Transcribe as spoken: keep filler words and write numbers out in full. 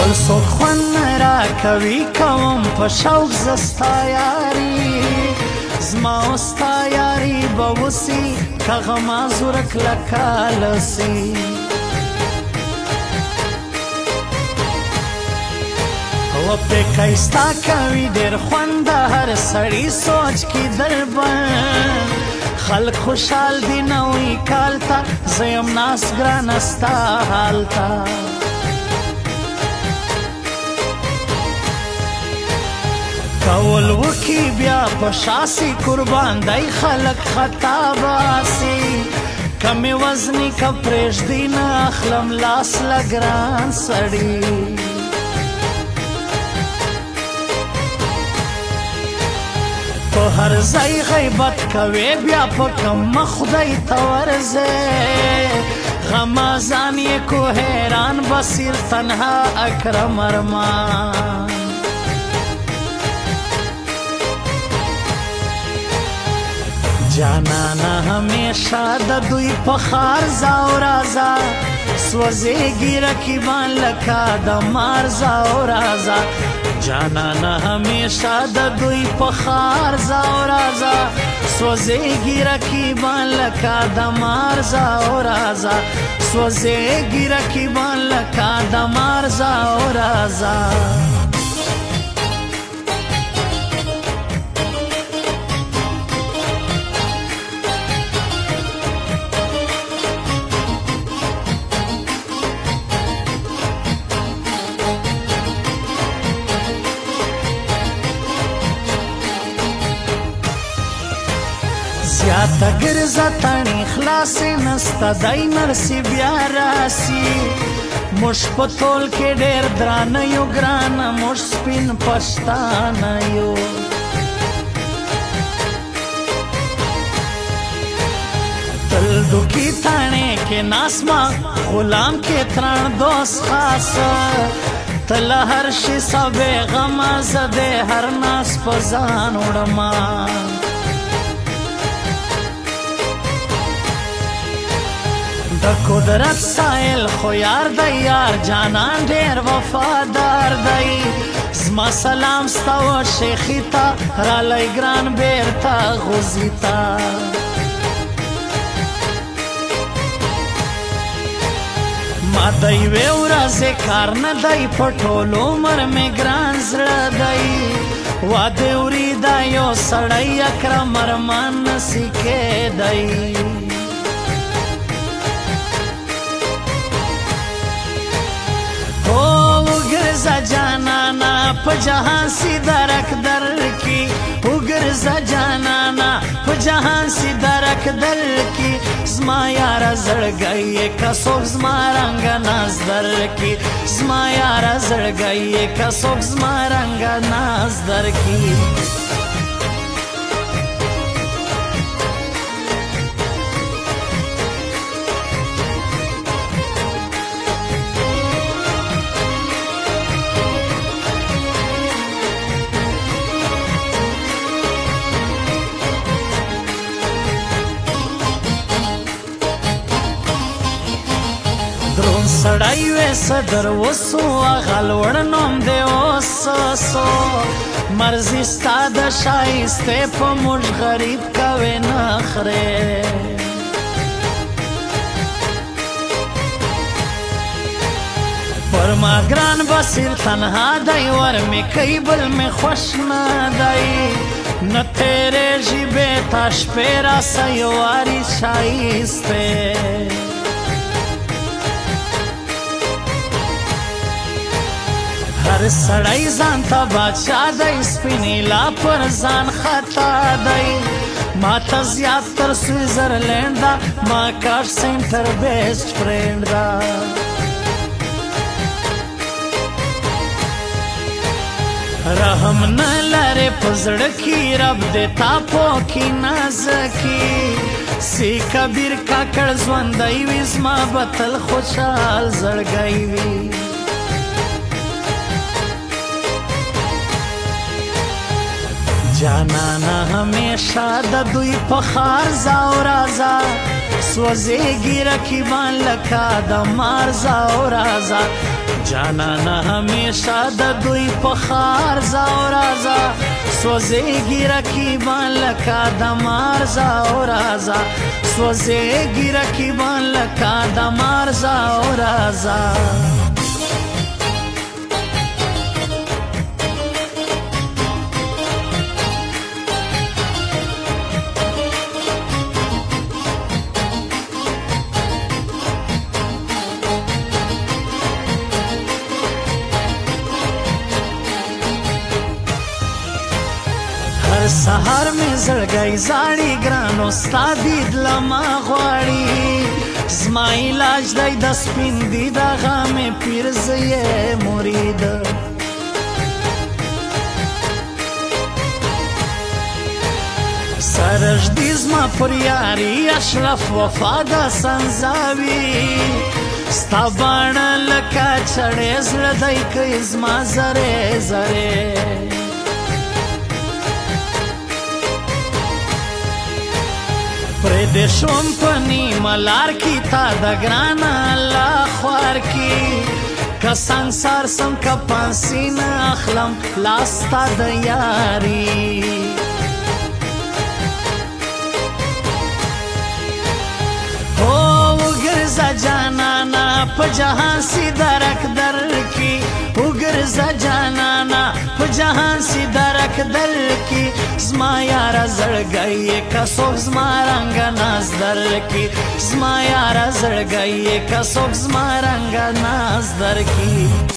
بل څوک خوند را کوي کوم په شوق زه ستا یاري زما او ستا یاري به وسي که غماز ورک له کاله سي و پیکی ستا کوي ډېر خوند د هر سړي سوچ کې دربند خلق خوشحال دي نوي کال ته زه یم ناست ګرانه ستا حال ته کول وکي بیا په شاسي قربان دی خلق خطا باسي کمې وزني که پرېږدي نه اخلم لاس له ګران سړي په هر ځای غیبت کوې بیا په کمه خدای ته ورځې غمازان یې کو حیران بصیر تنها اکرم ارمان جانانا همیشه د دوی په خار زا او رازا سوځېږي رقیبان لکه د مار زا او رازا جانانا همیشه د دوی په خار زا او رازا سوځېږي رقیبان لکه د مار زا او رازا سوځېږي رقیبان لکه د مار زا او رازا زیاته ګرځه تڼۍ خلاصې نسته دی نرسي بیا راسي موږ په تول کې ډېر درانه یو ګرانه موږ سپین پښتانه یو تل ډوکي تاڼې کې ناسما غلام کې تران دوست خاصه تل هر شي سبې غمه زه د هر ناس په ځان وړمه د قدرت سایل خو یار دی یار جانان ډېر وفادار دی زما سلام ستا و شیخي ته رالی ګران بیرته غوزي ته ما د یوې ورځې کار نه دی په ټول عمر مې ګران زړه دی واده وریدا یو سړی اکرم ارمان نسي کېدی وګرځه جانانا په جهان سي درک در کی وګرځه جانانا په جهان سي درک در کی زما یاره زړګی که څوک زما رنګ ناز در کی زما یاره زړګی که څوک زما رنګ ناز در کی درون سړی وې صدر وسو هغه لوړ نوم دی اوسسو مرضي ستا د ښایستې په موږ غریب کوې نخرې پر ما ګران بصیر تنها دی ور مې کوي بل مې خوښ نه دی نه تېرېږي بې تا شپې راسه یو وارې ښایستې هر سړی ځان ته بادشاه دی سپینې لا پر ځان خطا دی ما ته زیات تر سویزرلینډ ده ما کاش سینټر بیسټ فرینډ ده رحم نه لرې په زړه کې رب دې تا پوکي نازکي سی کبیر کاکړ ژوندی وي زما به تل خوشحال زړګی وي جانانا همیشه د دوی په خار زا او رازا سوځېږي رقیبان لکه د مار زا او رازا جانانا همیشه د دوی په خار ځه او راځه سوځېږي رقیبان لکه د مار ځه او راځه سوځېږي رقیبان لکه د مار ځه او راځه هر سهار می زړګی زاړي ګرانو ستا دید لما غواړي زما علاج دی د سپین دید هغه مې پیر زه یې مرید سرژدي زما پر یاري اشرف وفا د سنځاوي ستا باڼه لکه چړې زړه دی کوي زما زرې زرې پرې دې شوم په نیمه لار کې تا د ګرانه الله خوار کې که سنګسار سم که پانسي نه اخلم لاس تا د یاري هو وګرځه جانانا په جهان سي درک در کې وګرځه جانانا په جهان سي درک در کې زما یاره زړګی که څوک زما رنګه ناز درکړي زما یاره زړګی که څوک زما رنګه ناز درکړي